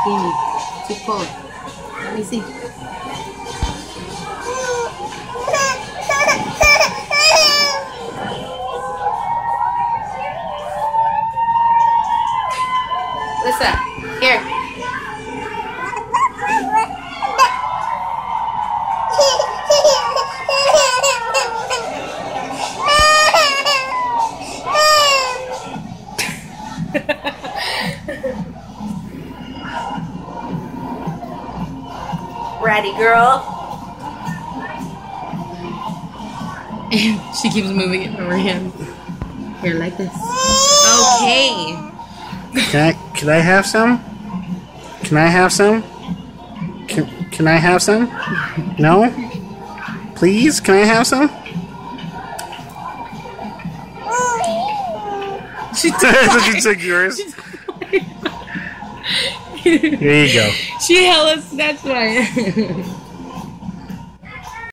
steamy. Too cold. Let me see. Lisa, here. Ratty girl. And she keeps moving it in her hand. Here, like this. Okay. Can I have some? Can I have some? Can I have some? No? Please, can I have some? She took yours. Here you go. She hella snatched mine.